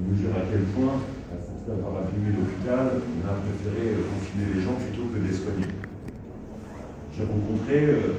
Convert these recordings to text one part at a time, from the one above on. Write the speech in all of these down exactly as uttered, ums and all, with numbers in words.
vous dire à quel point, à force d'avoir abîmé l'hôpital, on a préféré confiner les gens plutôt que de les soigner. J'ai rencontré euh,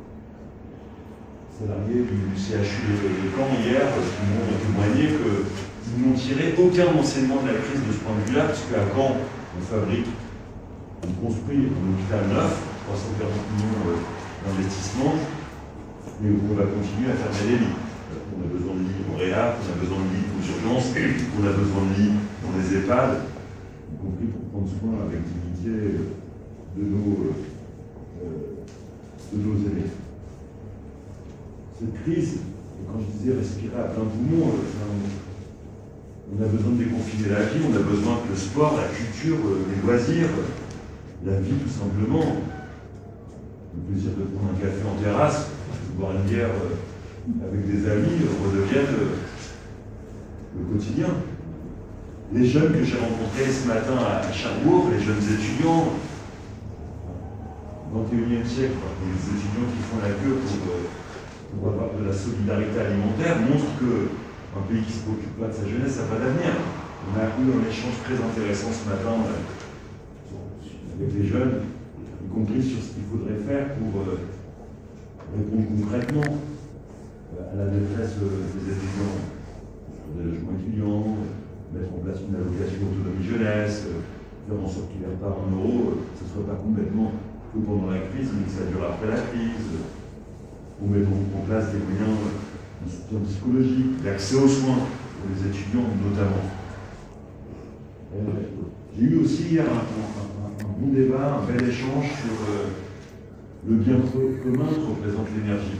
salariés du, du C H U de, de Caen hier qui m'ont témoigné qu'ils n'ont tiré aucun enseignement de la crise de ce point de vue-là, parce qu'à Caen, on fabrique, on construit un hôpital neuf, trois cent quarante millions euh, d'investissements, et on va continuer à fermer des lits. On a besoin de lits en réa, on a besoin de lits aux urgences, on a besoin de lits dans les EHPAD, y compris pour prendre soin avec dignité de nos, euh, de nos aînés. Cette crise, et quand je disais respirer à plein poumon, on a besoin de déconfiner la vie, on a besoin que le sport, la culture, les loisirs, la vie tout simplement, le plaisir de prendre un café en terrasse, de boire une bière avec des amis, redeviennent le quotidien. Les jeunes que j'ai rencontrés ce matin à Cherbourg, les jeunes étudiants, vingt et unième siècle, les étudiants qui font la queue pour, pour avoir de la solidarité alimentaire, montrent qu'un pays qui ne se préoccupe pas de sa jeunesse n'a pas d'avenir. On a eu un échange très intéressant ce matin avec les jeunes, y compris sur ce qu'il faudrait faire pour répondre concrètement à la détresse des étudiants, sur des logements étudiants, mettre en place une allocation autonomie jeunesse, faire en sorte qu'il n'y ait pas un euro, que ce ne soit pas complètement que pendant la crise, mais que ça dure après la crise, ou mettre en place des moyens de soutien psychologique, d'accès aux soins pour les étudiants notamment. Euh, J'ai eu aussi hier un, un, un bon débat, un bel échange sur euh, le bien commun que représente l'énergie.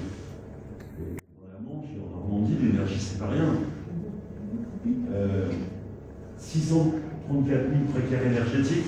On dit l'énergie, c'est pas rien. Euh, six cent trente-quatre mille précaires énergétiques.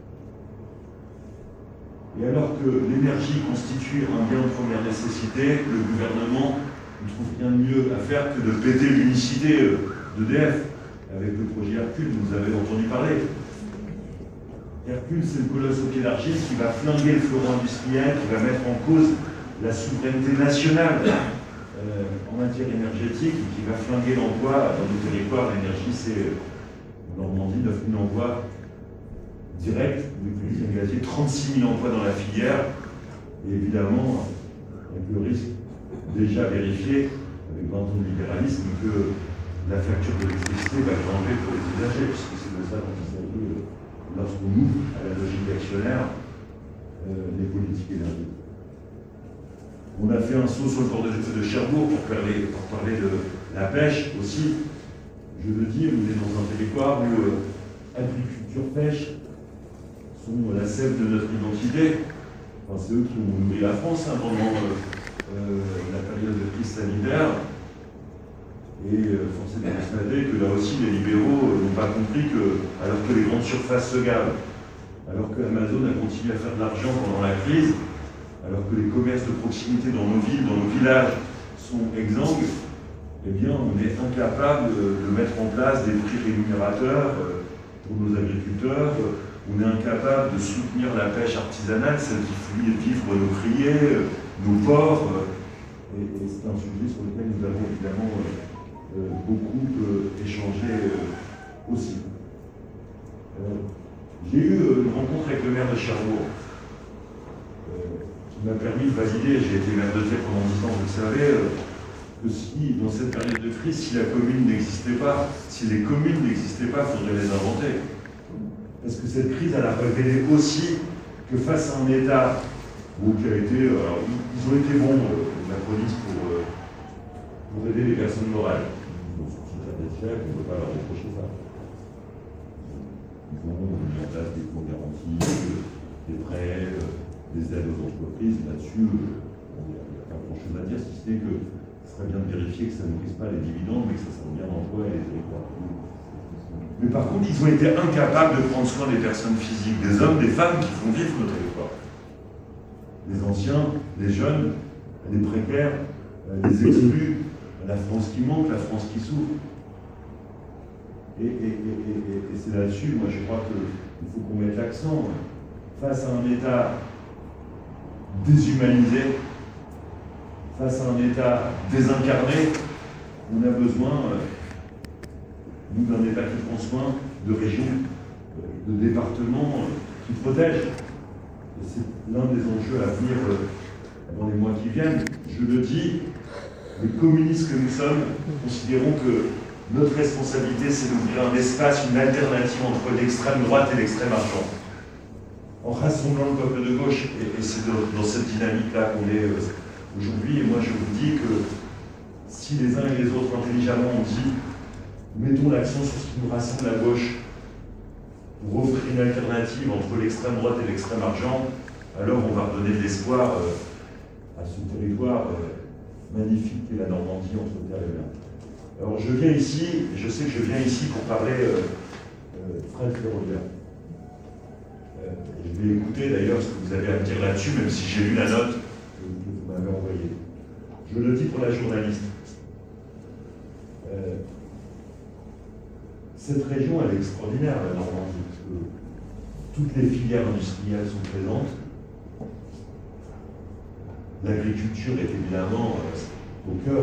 Et alors que l'énergie constitue un bien de première nécessité, le gouvernement ne trouve rien de mieux à faire que de péter l'unicité d'E D F avec le projet Hercule, vous avez entendu parler. Hercule, c'est le colosse au pied d'argile qui va flinguer le fleuron industriel, qui va mettre en cause la souveraineté nationale Euh, en matière énergétique, qui va flinguer l'emploi dans nos territoires. L'énergie, c'est en Normandie, neuf mille emplois directs, depuis le gazier, trente-six mille emplois dans la filière, et évidemment, avec le risque déjà vérifié, avec vingt ans de libéralisme, que la facture de l'électricité va grimper pour les usagers, puisque c'est de ça dont il s'agit lorsqu'on ouvre à la logique d'actionnaire euh, les politiques énergétiques. On a fait un saut sur le port de, de Cherbourg pour parler, pour parler de la pêche aussi. Je le dis, on est dans un territoire où euh, agriculture, pêche sont la sève de notre identité. Enfin, c'est eux qui ont nourri la France hein, pendant euh, euh, la période de crise sanitaire. Et euh, force est de constater que là aussi, les libéraux n'ont pas compris que, alors que les grandes surfaces se gavent, alors que Amazon a continué à faire de l'argent pendant la crise, alors que les commerces de proximité dans nos villes, dans nos villages sont exsangues, eh bien, on est incapable de mettre en place des prix rémunérateurs pour nos agriculteurs, on est incapable de soutenir la pêche artisanale, celle qui fait vivre nos criers, nos ports, et, et c'est un sujet sur lequel nous avons évidemment beaucoup échangé aussi. J'ai eu une rencontre avec le maire de Cherbourg, qui m'a permis de valider, j'ai été maire de Thiers pendant dix ans, vous le savez, que si, dans cette période de crise, si la commune n'existait pas, si les communes n'existaient pas, il faudrait les inventer. Parce que cette crise, elle a révélé aussi que face à un État où, qui a été, alors, ils ont été bons, la police, pour, pour aider les personnes morales. Ils ont sorti des chèques, on ne peut pas leur reprocher ça. Ils ont mis en place des fonds garantis, des prêts, des aides aux entreprises. Là-dessus, il n'y a pas grand-chose à dire, si ce n'est que ce serait bien de vérifier que ça ne nourrisse pas les dividendes, mais que ça serve bien l'emploi et les territoires. Mais par contre, ils ont été incapables de prendre soin des personnes physiques, des hommes, des femmes qui font vivre nos territoires. Les anciens, les jeunes, les précaires, les exclus, la France qui manque, la France qui souffre. Et, et, et, et, et c'est là-dessus, moi je crois qu'il faut qu'on mette l'accent. Face à un État déshumanisé, face à un État désincarné, on a besoin nous, d'un État qui prend soin, de régions, de départements qui protègent. Et c'est l'un des enjeux à venir dans les mois qui viennent. Je le dis, les communistes que nous sommes considérons que notre responsabilité, c'est d'ouvrir un espace, une alternative entre l'extrême droite et l'extrême argent. En rassemblant le peuple de gauche, et, et c'est dans cette dynamique-là qu'on est aujourd'hui, et moi je vous dis que si les uns et les autres intelligemment ont dit mettons l'accent sur ce qui nous rassemble à gauche pour offrir une alternative entre l'extrême droite et l'extrême argent, alors on va redonner de l'espoir à ce territoire magnifique qu'est la Normandie entre terre et mer. Alors je viens ici, et je sais que je viens ici pour parler euh, euh, fret ferroviaire. Euh, je vais écouter d'ailleurs ce que vous avez à me dire là-dessus, même si j'ai lu la note que, que vous m'avez envoyée. Je le dis pour la journaliste. Euh, cette région, elle est extraordinaire, la Normandie, parce que toutes les filières industrielles sont présentes. L'agriculture est évidemment euh, au cœur.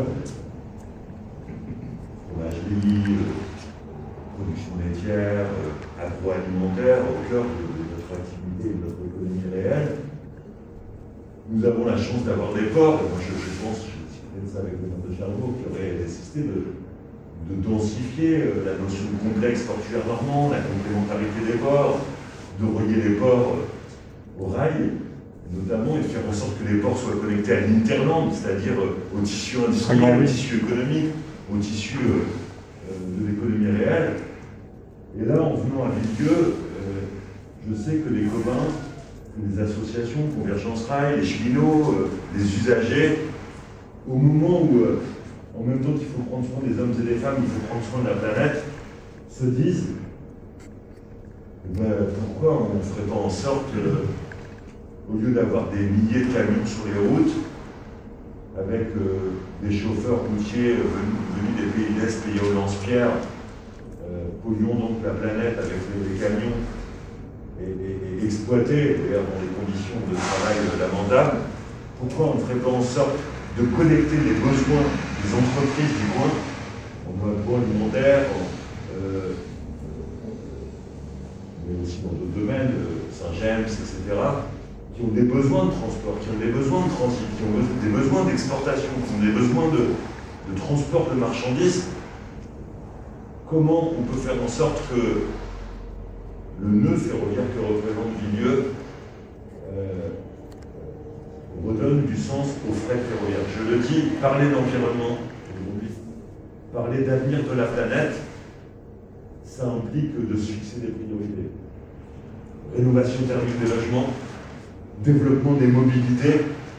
Fromagerie, euh, production laitière, euh, agroalimentaire, au cœur de, de notre activité et de notre économie réelle. Nous avons la chance d'avoir des ports, et moi je, je pense, je discutais de ça avec le maire de Charlevaux, qui aurait nécessité de, de densifier euh, la notion de complexe portuaire normand, la complémentarité des ports, de relier les ports euh, au rail, notamment, et de faire en sorte que les ports soient connectés à l'interland, c'est-à-dire euh, au tissu industriel, au tissu économique, au tissu euh, euh, de l'économie réelle. Et là, en venant à Villedieu, euh, je sais que les communs, les associations, Convergence Rail, les cheminots, euh, les usagers, au moment où, euh, en même temps qu'il faut prendre soin des hommes et des femmes, il faut prendre soin de la planète, se disent eh ben, pourquoi on ne ferait pas en sorte, euh, au lieu d'avoir des milliers de camions sur les routes, avec euh, des chauffeurs routiers euh, venus, venus des pays de l'Est, payés au lance-pierre, euh, polluons donc la planète avec les, les camions et, et, et exploités d'ailleurs dans des conditions de travail lamentables, pourquoi on ne ferait pas en sorte de connecter les besoins des entreprises du coin, en agroalimentaire, euh, mais aussi dans d'autres domaines, euh, Saint-James, et cetera, qui ont des besoins de transport, qui ont des besoins de transit, qui ont des besoins d'exportation, qui ont des besoins de, de transport de marchandises. Comment on peut faire en sorte que le nœud ferroviaire que représente Villedieu euh, redonne du sens au fret ferroviaire? Je le dis, parler d'environnement aujourd'hui, parler d'avenir de la planète, ça implique de se fixer des priorités. Rénovation thermique des logements, développement des mobilités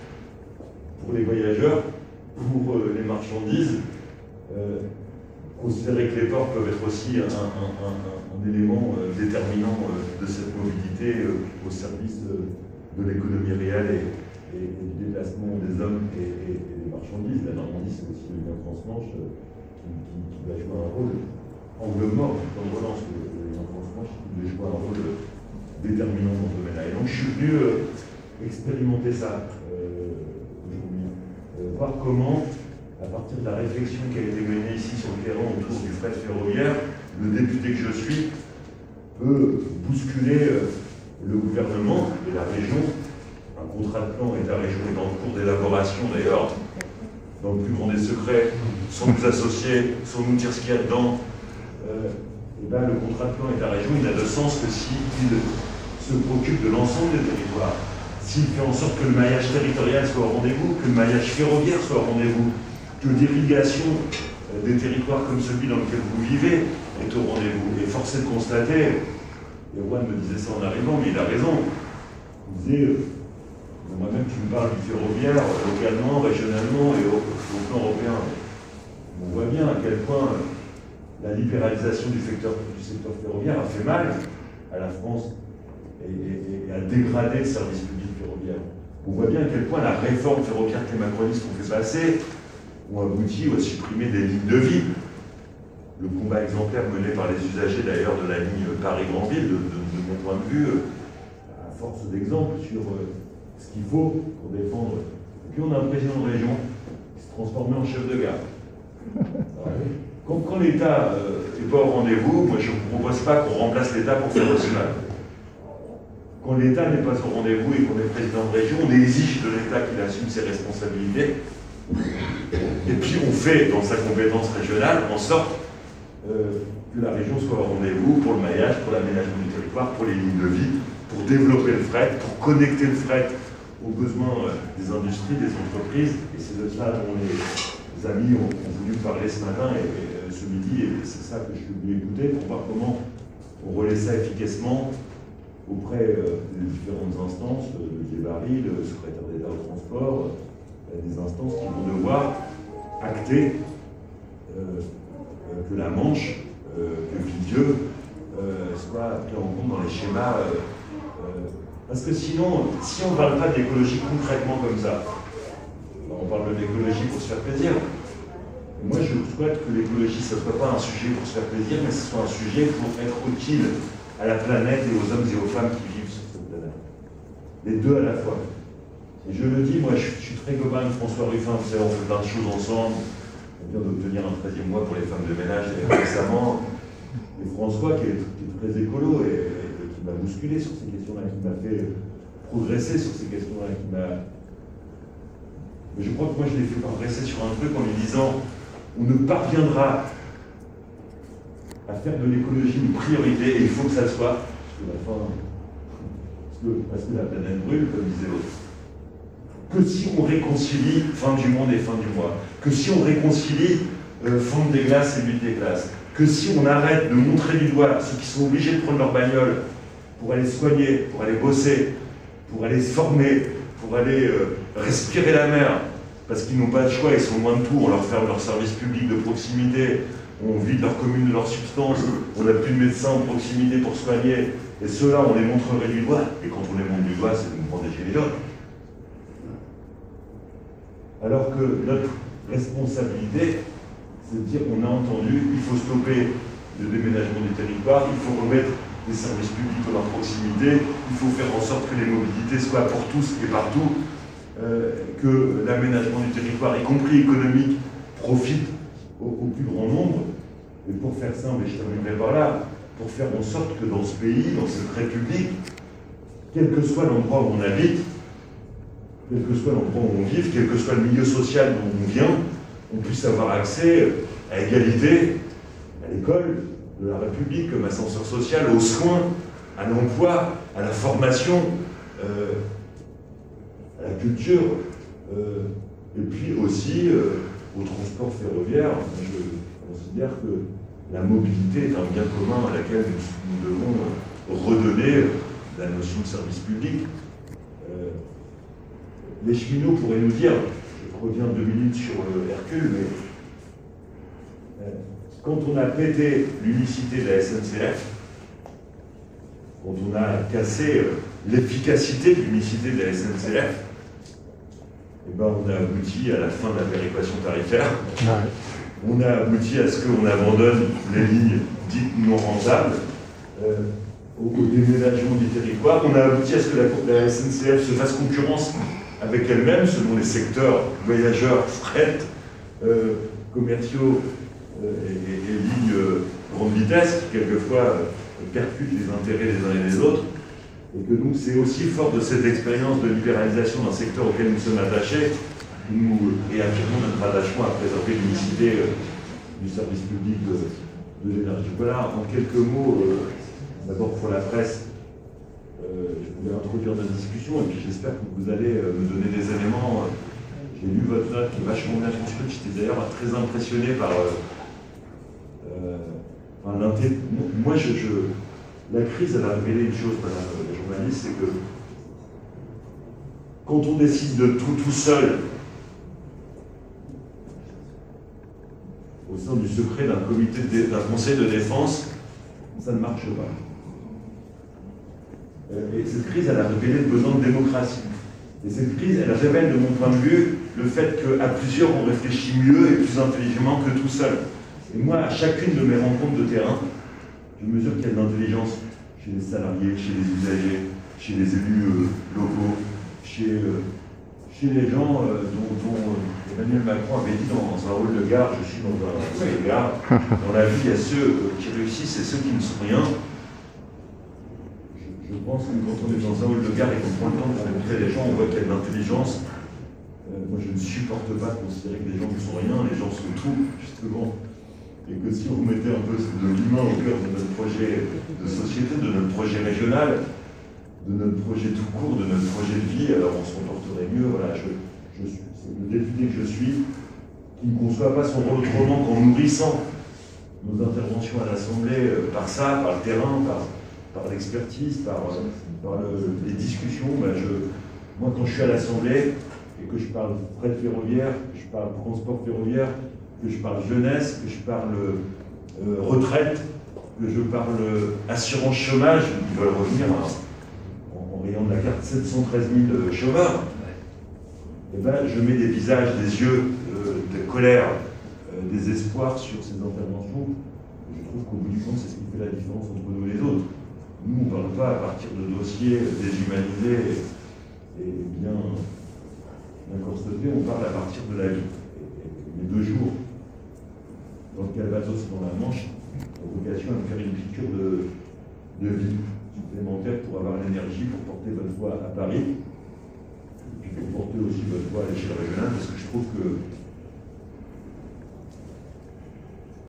pour les voyageurs, pour euh, les marchandises, euh, considérer que les ports peuvent être aussi un, un, un, un élément euh, déterminant euh, de cette mobilité euh, au service euh, de l'économie réelle et, et, et du déplacement des hommes et, et, et des marchandises. La Normandie, c'est aussi le lien transmanche euh, qui, qui, qui va jouer un rôle angle mort, comme relance le lien transmanche, qui va jouer un rôle déterminant dans ce domaine-là. Et donc je suis venu euh, expérimenter ça euh, aujourd'hui, euh, voir comment, à partir de la réflexion qui a été menée ici sur le terrain autour du fret ferroviaire, le député que je suis peut bousculer euh, le gouvernement et la région. Un contrat de plan État-région est en cours d'élaboration d'ailleurs, dans le plus grand des secrets, sans nous associer, sans nous dire ce qu'il y a dedans. Euh, et ben, le contrat de plan État-région, il n'a de sens que s'il se préoccupe de l'ensemble des territoires, s'il fait en sorte que le maillage territorial soit au rendez-vous, que le maillage ferroviaire soit au rendez-vous, que l'irrigation des territoires comme celui dans lequel vous vivez est au rendez-vous. Et force est de constater, et Erwan me disait ça en arrivant, mais il a raison, il disait, moi-même tu me parles du ferroviaire, localement, régionalement et au, au plan européen. On voit bien à quel point la libéralisation du secteur, du secteur ferroviaire a fait mal à la France et, et, et a dégradé le service public ferroviaire. On voit bien à quel point la réforme ferroviaire que les macronistes ont fait passer ont abouti à supprimer des lignes de vie. Le combat exemplaire mené par les usagers d'ailleurs de la ligne Paris-Granville, de, de, de mon point de vue, à force d'exemples sur ce qu'il faut pour défendre. Et puis on a un président de région qui se transformait en chef de gare. Quand, quand l'État euh, est n'êtes pas au rendez-vous, moi je ne vous propose pas qu'on remplace l'État pour faire aussi mal. Quand l'État n'est pas au rendez-vous et qu'on est président de région, on exige de l'État qu'il assume ses responsabilités. Et puis on fait, dans sa compétence régionale, en sorte euh, que la région soit au rendez-vous pour le maillage, pour l'aménagement du territoire, pour les lignes de vie, pour développer le fret, pour connecter le fret aux besoins euh, des industries, des entreprises. Et c'est de ça dont les amis ont, ont voulu parler ce matin et, et ce midi, et c'est ça que je suis venu écouter pour voir comment on relaie ça efficacement auprès euh, des différentes instances, euh, le Djebari, le secrétaire d'État au transport, euh, des instances qui vont devoir acter euh, euh, que la Manche, euh, que Villedieu euh, soit pris en compte dans les schémas. Euh, euh, parce que sinon, si on ne parle pas d'écologie concrètement comme ça, on parle de l'écologie pour se faire plaisir. Moi, je souhaite que l'écologie, ce ne soit pas un sujet pour se faire plaisir, mais ce soit un sujet pour être utile à la planète et aux hommes et aux femmes qui vivent sur cette planète. Les deux à la fois. Et je le dis, moi, je, je suis très copain de François Ruffin, vous savez, on fait plein de choses ensemble. On vient d'obtenir un treizième mois pour les femmes de ménage et récemment. Et François, qui est, qui est très écolo et, et qui m'a bousculé sur ces questions-là, qui m'a fait progresser sur ces questions-là, qui m'a... Mais je crois que moi, je l'ai fait progresser sur un truc en lui disant on ne parviendra à faire de l'écologie une priorité, et il faut que ça le soit, parce que la, fin, parce que, parce que la planète brûle, comme disait l'autre, que si on réconcilie fin du monde et fin du mois, que si on réconcilie euh, fonte des glaces et lutte des glaces, que si on arrête de montrer du doigt ceux qui sont obligés de prendre leur bagnole pour aller se soigner, pour aller bosser, pour aller se former, pour aller euh, respirer la mer, parce qu'ils n'ont pas de choix, ils sont loin de tout, on leur ferme leur service public de proximité, on vide leur commune de leur substance, on n'a plus de médecins en proximité pour soigner, et ceux-là, on les montrerait du doigt, et quand on les montre du doigt, c'est de nous prendre des gilets jaunes. Alors que notre responsabilité, c'est de dire qu'on a entendu, il faut stopper le déménagement du territoire, il faut remettre des services publics dans leur proximité, il faut faire en sorte que les mobilités soient pour tous et partout, euh, que l'aménagement du territoire, y compris économique, profite au, au plus grand nombre. Et pour faire simple, et je terminerai par là, pour faire en sorte que dans ce pays, dans cette République, quel que soit l'endroit où on habite, quel que soit l'endroit où on vit, quel que soit le milieu social d'où on vient, on puisse avoir accès à égalité à l'école de la République comme ascenseur social, aux soins, à l'emploi, à la formation, euh, à la culture, euh, et puis aussi euh, au transport ferroviaire. Je considère que la mobilité est un bien commun à laquelle nous, nous devons redonner la notion de service public. Euh, les cheminots pourraient nous dire, je reviens deux minutes sur euh, Hercule, mais euh, quand on a pété l'unicité de la S N C F, quand on a cassé euh, l'efficacité de l'unicité de la S N C F, eh ben, on a abouti à la fin de la péréquation tarifaire. Ouais. On a abouti à ce qu'on abandonne les lignes dites non rentables euh, au, au déménagement du territoire. On a abouti à ce que la, la S N C F se fasse concurrence avec elle-même selon les secteurs voyageurs, fret, euh, commerciaux euh, et, et, et lignes euh, grande vitesse qui quelquefois euh, percutent les intérêts des uns et des autres. Et que donc c'est aussi fort de cette expérience de libéralisation d'un secteur auquel nous sommes attachés, nous réaffirmons notre attachement à préserver l'unicité euh, du service public de, de l'énergie. Voilà, en quelques mots, euh, d'abord pour la presse, euh, je voulais introduire notre discussion et puis j'espère que vous allez euh, me donner des éléments. J'ai lu votre note qui est vachement bien construite, j'étais d'ailleurs très impressionné par euh, euh, enfin, l'intérêt. Moi, je, je, la crise, elle a révélé une chose, madame la journaliste, c'est que quand on décide de tout tout seul, au sein du secret d'un comité, d'un conseil de défense, ça ne marche pas. Et cette crise, elle a révélé le besoin de démocratie. Et cette crise, elle révèle, de mon point de vue, le fait qu'à plusieurs, on réfléchit mieux et plus intelligemment que tout seul. Et moi, à chacune de mes rencontres de terrain, je mesure qu'il y a de l'intelligence chez les salariés, chez les usagers, chez les élus euh, locaux, chez, euh, chez les gens euh, dont, dont euh, Emmanuel Macron avait dit dans un hall de gare, je suis dans un hall de gare, dans la vie, il y a ceux qui réussissent et ceux qui ne sont rien. Je, je pense que quand on est dans un hall de gare et qu'on prend le temps de rencontrer les gens, on voit qu'il y a de l'intelligence. Euh, moi, je ne supporte pas de considérer que les gens ne sont rien, les gens sont tout, justement. Et que si on mettait un peu de l'humain au cœur de notre projet de société, de notre projet régional, de notre projet tout court, de notre projet de vie, alors on se comporterait mieux. Voilà, je, je suis, c'est le député que je suis, qui ne conçoit pas son rôle autrement qu'en nourrissant nos interventions à l'Assemblée euh, par ça, par le terrain, par, par l'expertise, par, euh, par le, les discussions. Ben je, moi, quand je suis à l'Assemblée et que je parle fret ferroviaire, que je parle transport ferroviaire, que je parle jeunesse, que je parle euh, retraite, que je parle euh, assurance chômage, ils veulent revenir à, en, en rayon de la carte sept cent treize mille chômeurs, et ben, je mets des visages, des yeux euh, de colère, euh, des espoirs sur ces interventions. Je trouve qu'au bout du compte, c'est ce qui fait la différence entre nous et les autres. Nous, on ne parle pas à partir de dossiers déshumanisés et, et bien, bien corsetés, on parle à partir de la vie. Et, et les deux jours dans le Calvados, dans la Manche, ont vocation à me faire une piqûre de, de vie supplémentaire pour avoir l'énergie pour porter votre voix à Paris, et puis pour porter aussi votre voix à l'échelle régionale, parce que je trouve que